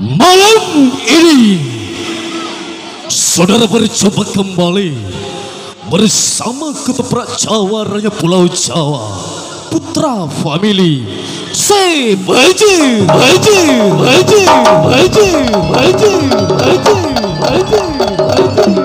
Malam ini saudara berjumpa kembali bersama ketoprak Jawa Raya Pulau Jawa, Putra Family. Say Baji, Baji, Baji, Baji, Baji, Baji, Baji, Baji.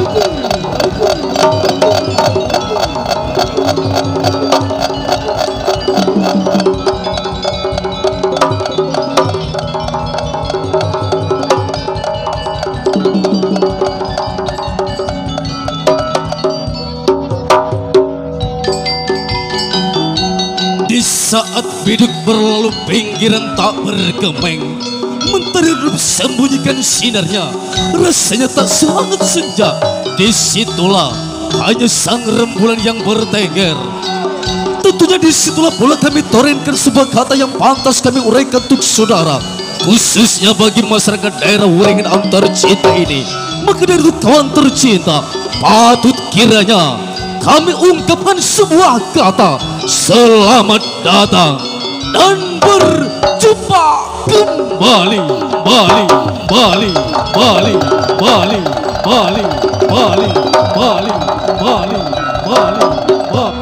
Saat biduk berlalu pinggiran tak bergemeng, mentari redup sembunyikan sinarnya, rasanya tak sehangat senja. Disitulah hanya sang rembulan yang bertengger. Tentunya disitulah pula kami torengkan sebuah kata yang pantas kami uraikan untuk saudara, khususnya bagi masyarakat daerah Wuringin Antar Cinta ini. Maka dari itu kawan tercinta, patut kiranya kami ungkapkan sebuah kata selamat datang dan berjumpa kembali. Bali, Bali, Bali, Bali, Bali, Bali, Bali, Bali, Bali, Bali.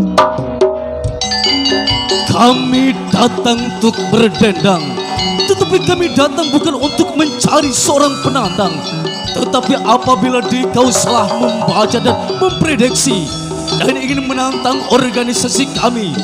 Kami datang untuk berdendang, tetapi kami datang bukan untuk mencari seorang penantang. Tetapi apabila kau salah membaca dan memprediksi dan ingin menantang organisasi kami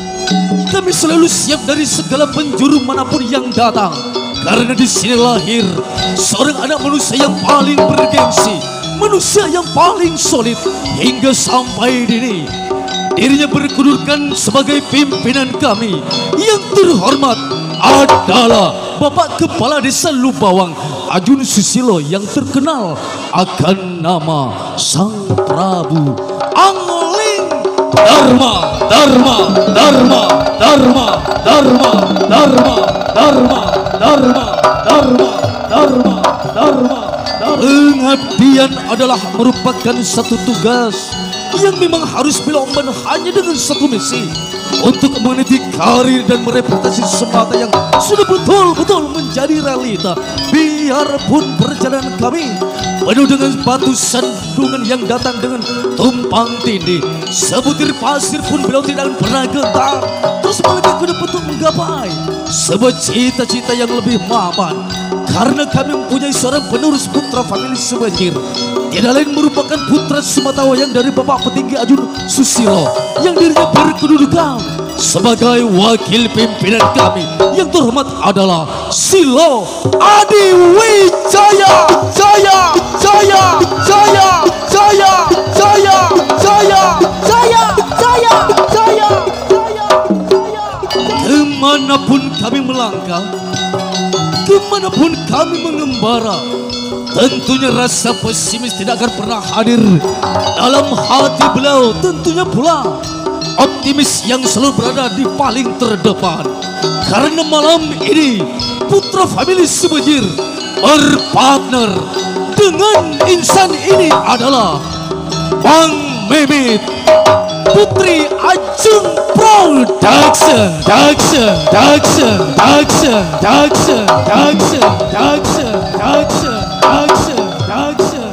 selalu siap dari segala penjuru manapun yang datang. Karena di sini lahir seorang anak manusia yang paling bergengsi, manusia yang paling solid, hingga sampai dini dirinya berkudurkan sebagai pimpinan kami. Yang terhormat adalah Bapak Kepala Desa Lubawang Ajun Susilo, yang terkenal akan nama Sang Prabu Angling Dharma, Dharma, Dharma, Dharma, Dharma, Dharma, Dharma, Dharma, Dharma, Dharma, Dharma. Pengabdian adalah merupakan satu tugas yang memang harus dilakukan hanya dengan satu misi, untuk meniti karir dan mereputasi semata yang sudah betul-betul menjadi realita. Biarpun perjalanan kami penuh dengan batu sandungan yang datang dengan tumpang tindih, sebutir pasir pun beliau tidak akan pernah gentar, terus melangkah ke depan untuk menggapai sebuah cita-cita yang lebih mapan. Karena kami mempunyai seorang penerus Putra Family Sebanjir, tidak lain merupakan putra sematawayang dari Bapak Petinggi Ajun Susilo, yang dirinya berkedudukan sebagai wakil pimpinan kami. Yang terhormat adalah Silo Adi Wijaya. Jaya, Jaya, Jaya, Jaya, Jaya, Jaya, Jaya, Jaya, Jaya, Jaya. Kemanapun kami melangkah, kemanapun kami mengembara, tentunya rasa pesimis tidak akan pernah hadir dalam hati beliau. Tentunya pula optimis yang selalu berada di paling terdepan. Karena malam ini Putra Family Sebanjir berpartner dengan insan ini adalah Bang Mehmet, Putri Ajun Production, Production, Production, Production, Production, Production, Production, Production, Production, Production.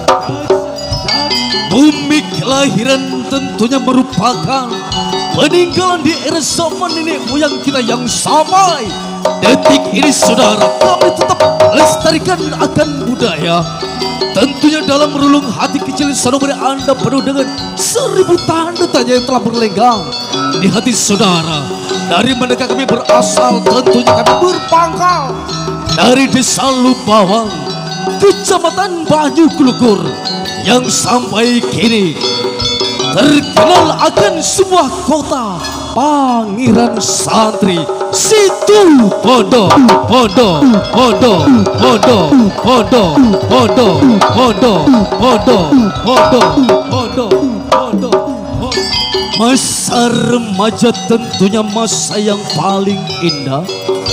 Bumi kelahiran tentunya merupakan peninggalan di era zaman nenek moyang kita yang sampai detik ini saudara kami tetap lestarikan akan budaya. Tentunya dalam relung hati kecil saudara Anda penuh dengan 1000 tanda tanya yang telah berlenggang di hati saudara. Dari mana kami berasal? Tentunya kami berpangkal dari Desa Lubawang, Kecamatan Banyu Klukur, yang sampai kini terkenal akan sebuah kota Pangeran Santri. Situ Bondo, Bondo, Bondo, Bondo, Bondo, Bondo, Bondo, Bondo, Bondo, Bondo, Bondo. Masa remaja tentunya masa yang paling indah,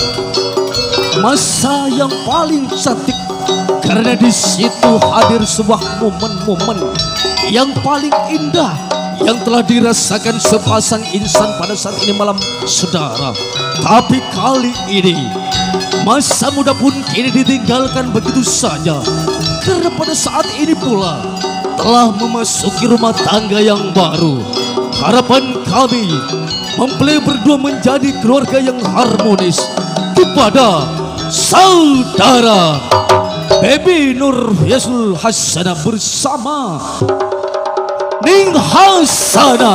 masa yang paling cantik, karena di situ hadir sebuah momen-momen yang paling indah yang telah dirasakan sepasang insan pada saat ini malam saudara. Tapi kali ini Masa muda pun kini ditinggalkan begitu saja, karena pada saat ini pula telah memasuki rumah tangga yang baru. Harapan kami mempelai berdua menjadi keluarga yang harmonis. Kepada saudara Baby Nur Yasul Hasanah bersama Ning Hasanah.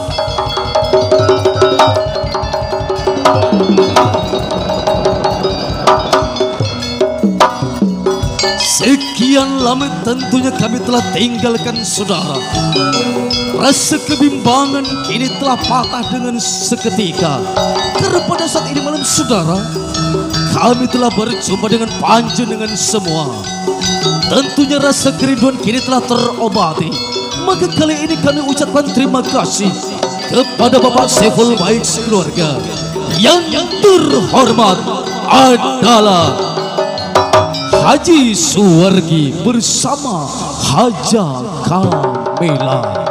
Sekian lama tentunya kami telah tinggalkan saudara. Rasa kebimbangan kini telah patah dengan seketika, karena pada saat ini malam saudara, kami telah berjumpa dengan panjenengan semua. Tentunya rasa kerinduan kini telah terobati. Maka kali ini kami ucapkan terima kasih kepada Bapak Saiful baik sekeluarga. Yang terhormat adalah Haji Suwargi bersama Haja Kamila.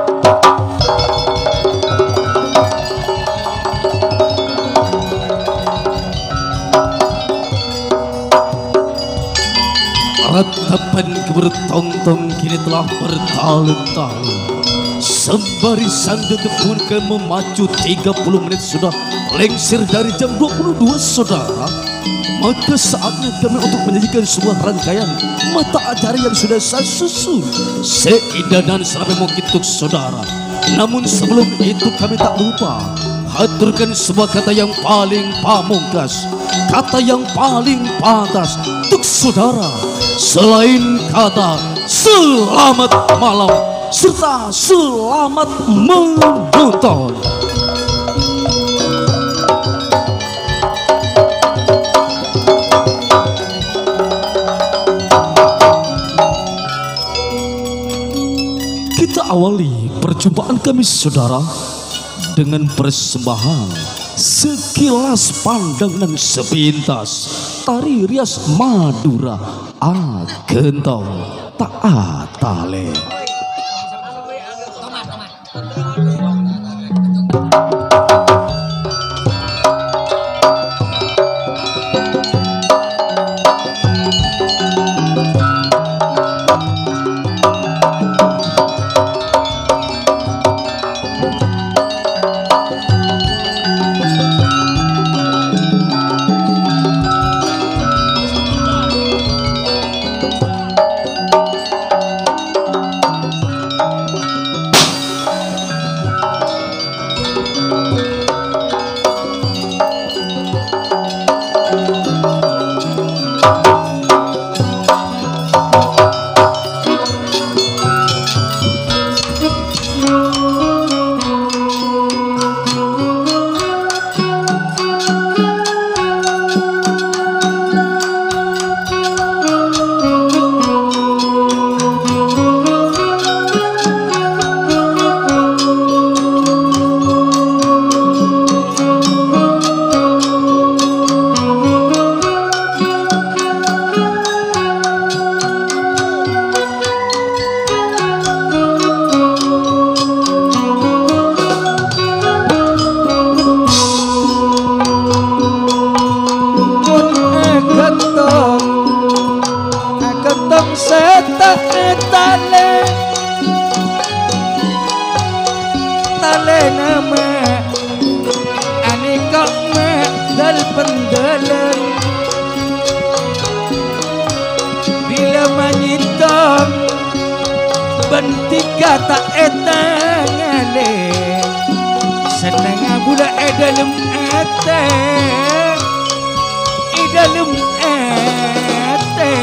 Ratapan kebertonton kini telah bertahun-tahun. Sembarisan detepun ke memacu 30 menit sudah lengser dari jam 22 saudara. Maka saatnya kami untuk menyajikan sebuah rangkaian mata acara yang sudah saya susun seindah dan seramai mungkin untuk saudara. Namun sebelum itu kami tak lupa haturkan sebuah kata yang paling pamungkas, kata yang paling pantas untuk saudara. Selain kata selamat malam serta selamat menonton. Kita awali perjumpaan kami saudara dengan persembahan sekilas pandang dan sepintas tari rias Madura Agentong Taat Tale. Bila menyitam bentika tak etangale senang bula edalem ete idalem ete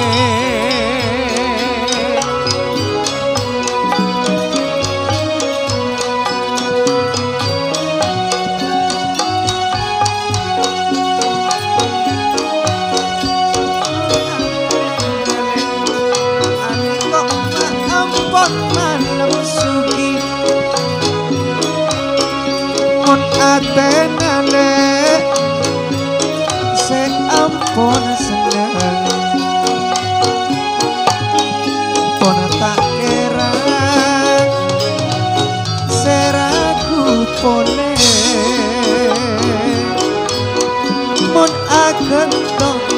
Atenale se ampun seneng pon tak kira seragu pone mon akan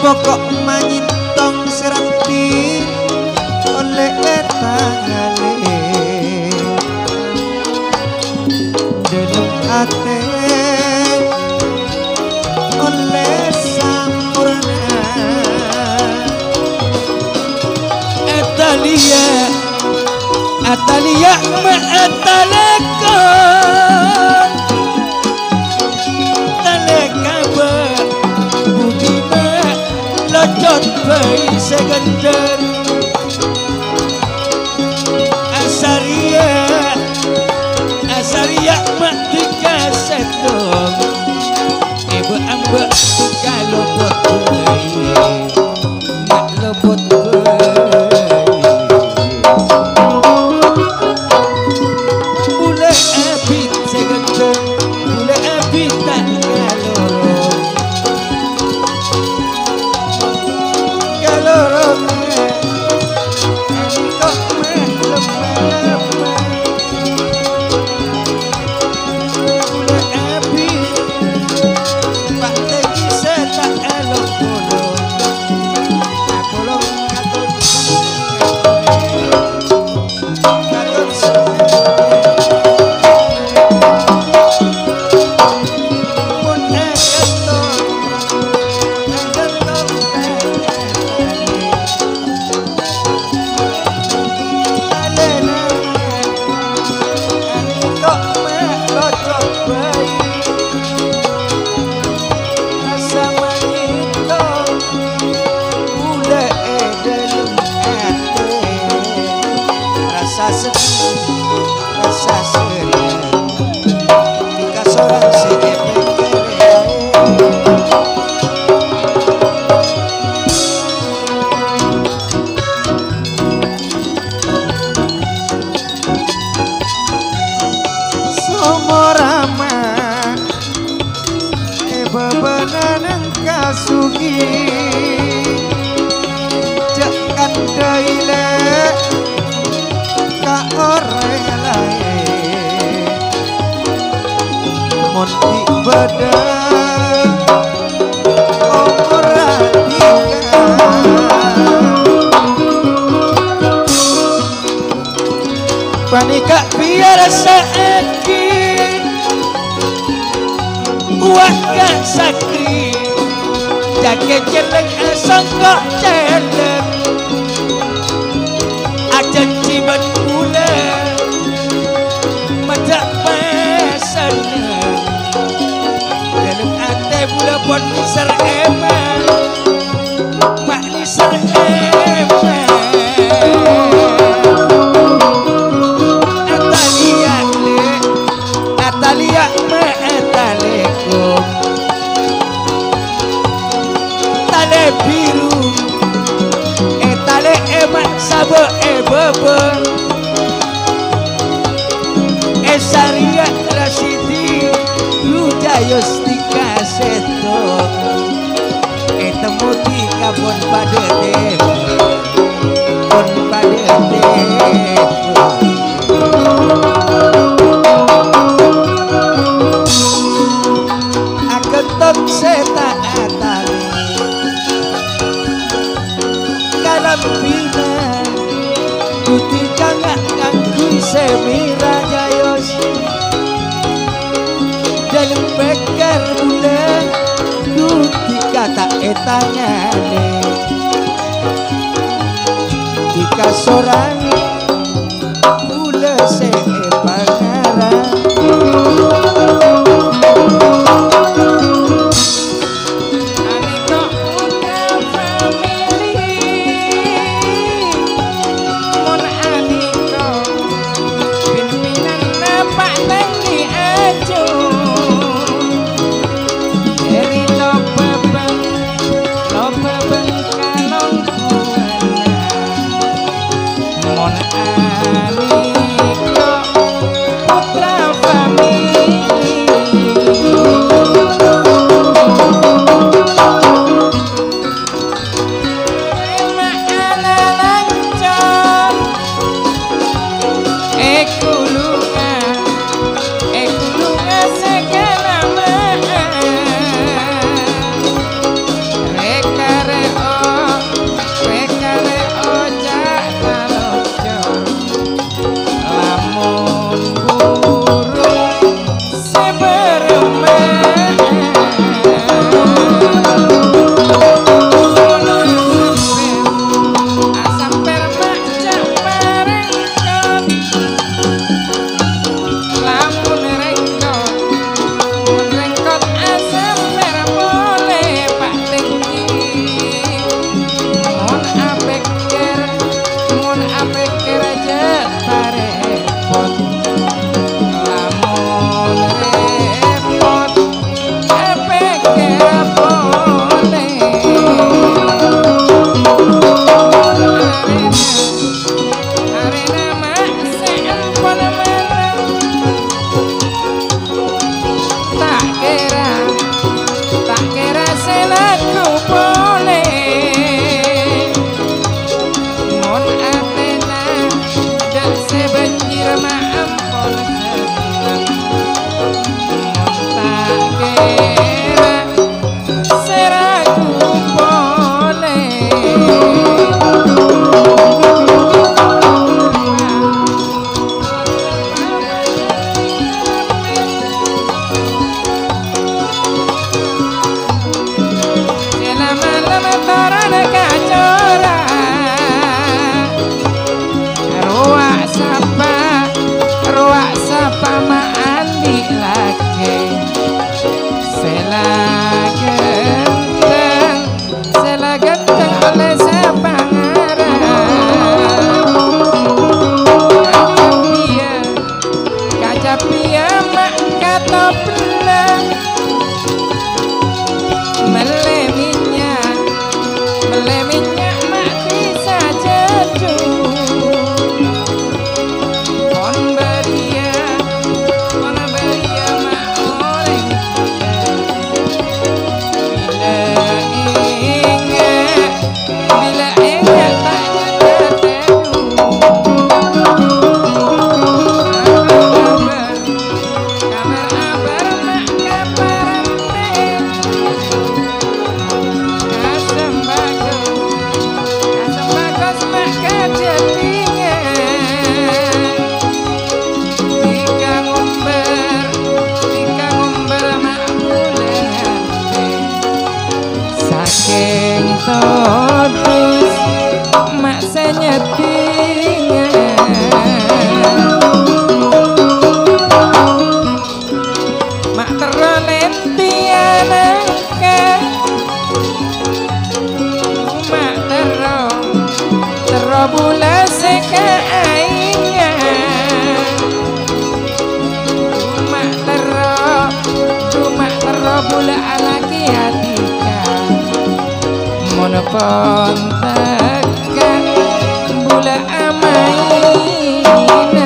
kok manyintong serati oleh tangane dalam ate oleh sampurna Atalia ma'atalekon taleka budi lojot bayi segender Asaria mak tiga setong ibu ambek kalau buat bayi nak lobot bule abit segender bule abit tak galorong panika biar sakit waka sakri jaket jelek sangka jelek aja ciban pula macam pesan dalam ate pula buat nisar eman mak nisar eman Atalia ma'atalekum tale biru tale emak sabo bebe Saria Rasidi Lujayos tika seto temu di kabon pada dewa bon pada dewa aketok seta atali kalam bina putih kangak kangkui semira jayos dalam bekar bulan putih kata etangane jika seorang bulan sepangarang tapi amak kata belang meleminya mak bisa jatuh pon beria mak oleh bila ingat tak totus mak senyetingan mak terolentian mak terobula sekaingan mak terobula alaki hatikan monopon tekan bula amaina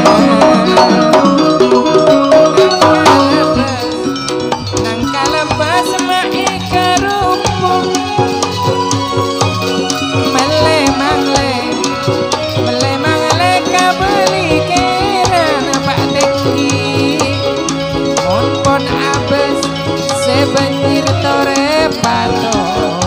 nang kalabas mak ikarupung melemang kabeli kira nampak tinggi monpon abes sebanjir tore pato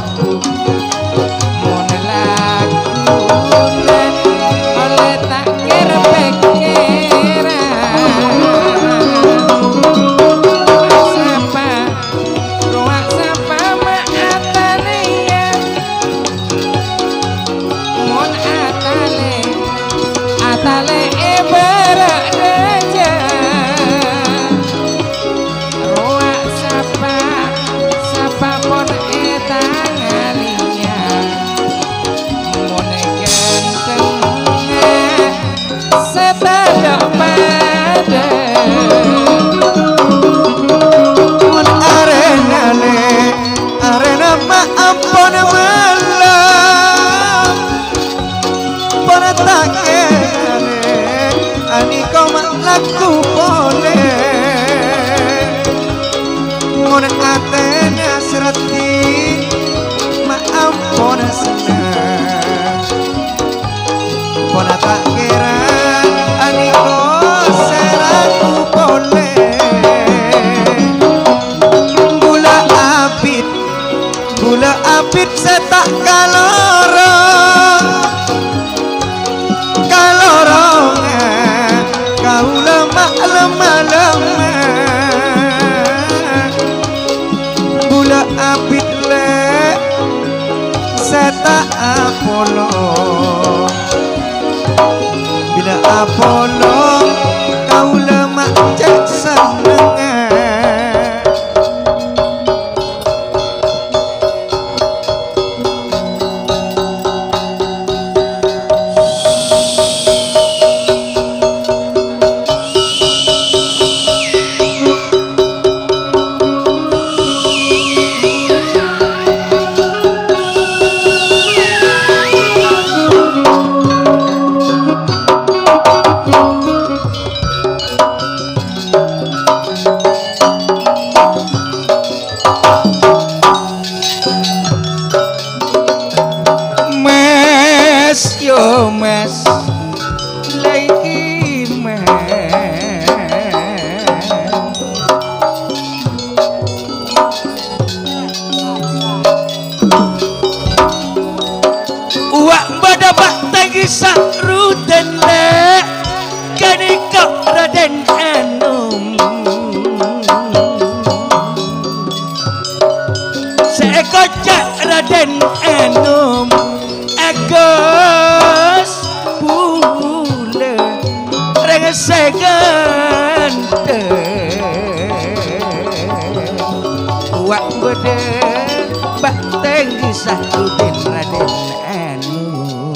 aku boleh mon atenya serati maampun senang pon tak kira aniko seraku boleh gula apit setak kalorong kau lemah gula apit le setak Apollo bila Apollo kau lemah cek seneng mas lagi uak badabak tagi sakruden le kanikak Raden Anom seekocak Raden Anom Agus bule rengesegan uak bede bak tenggi sakruden Raden Anom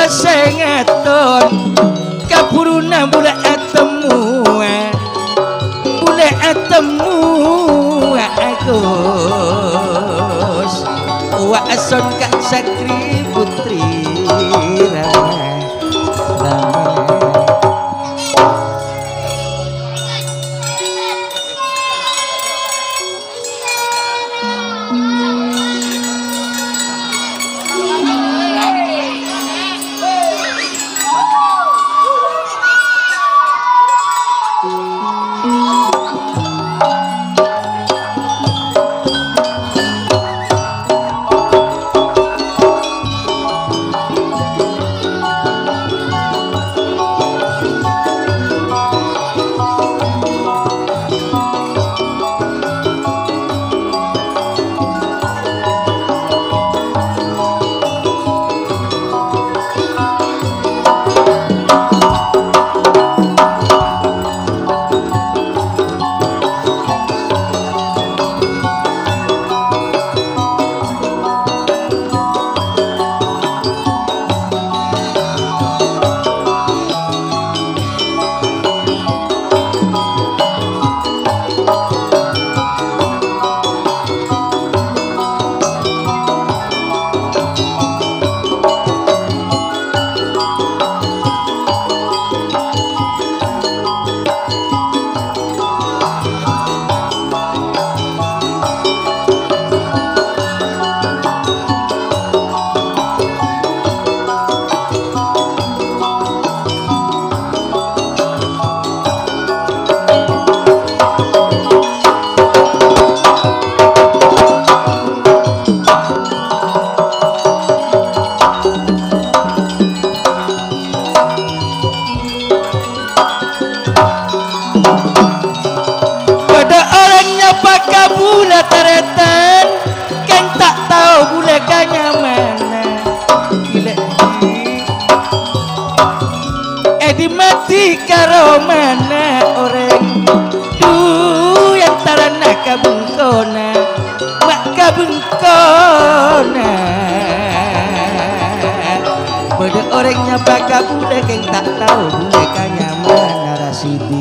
sengeton kapuruna bule atemu Agus wa ason Kak Sakri putri dimati karo mana orang yang tarana kabengkona mak kabengkona pada orangnya baka budak yang tak tahu budakanya mana Rasidi.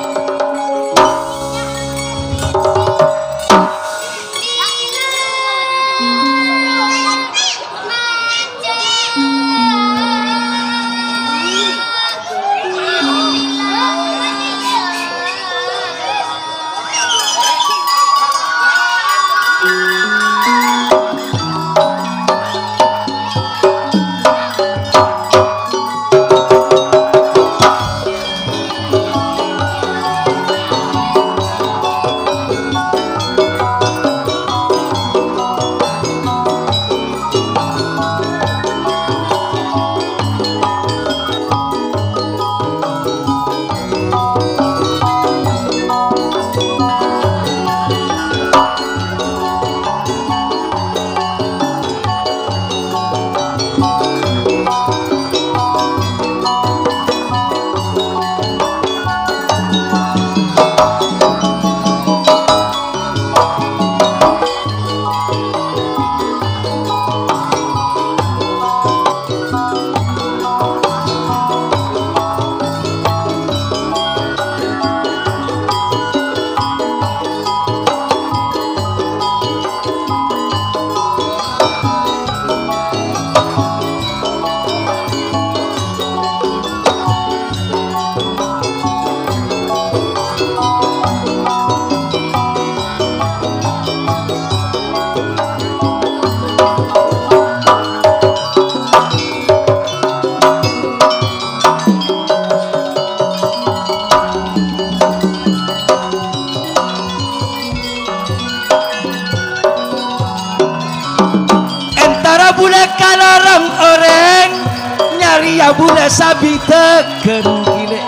Bula sabi teken gile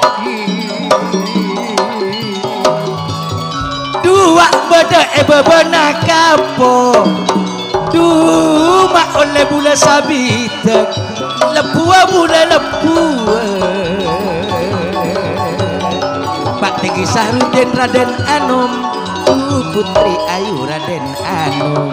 dua beda bebena kapo dua oleh bula sabi tek lepua bula lepua Pak Tegi Sahrudin Raden Anom Putri Ayu Raden Anom.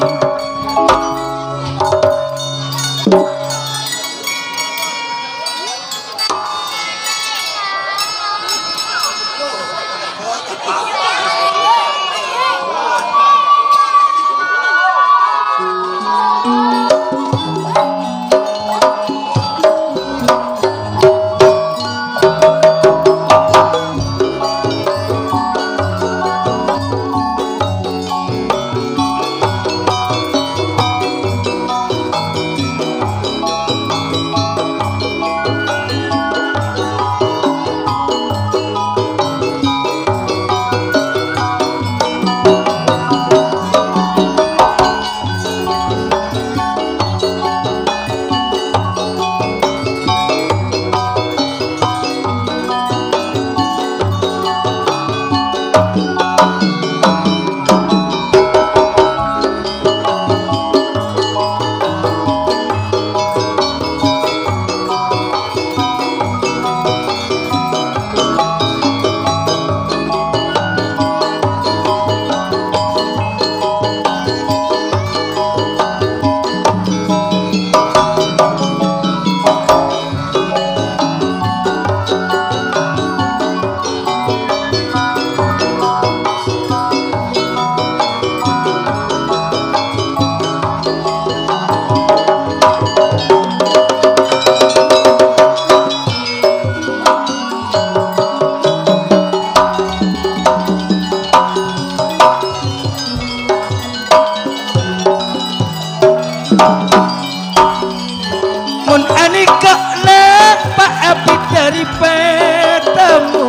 kok nak Pak Abid dari petamu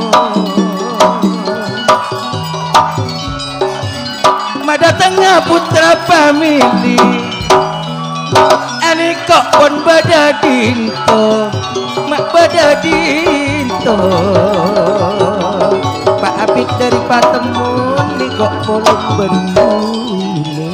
Mada tengah putra pamili Ani kok pun badadinto Mak badadinto Pak Abid dari patemun Ni kok polong bendule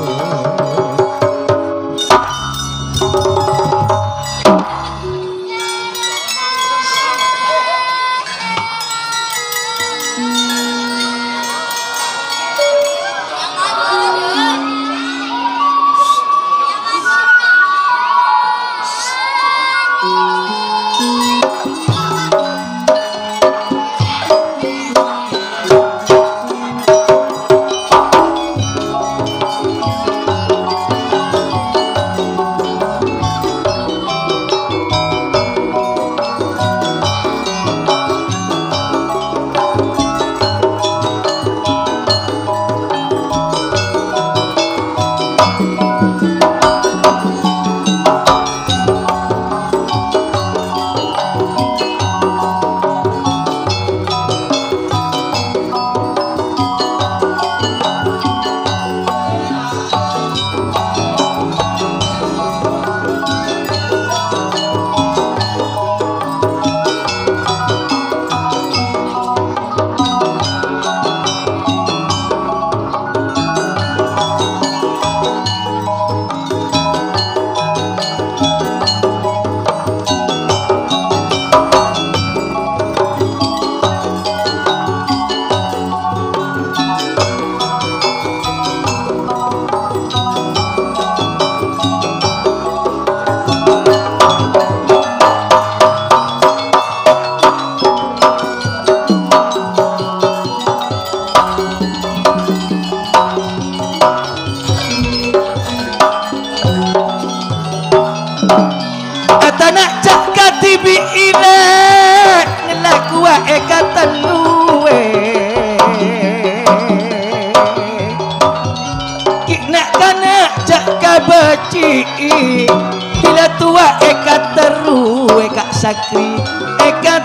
bila tua eka teru eka sakri eka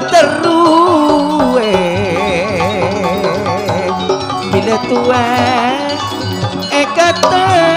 teru bila tua eka teru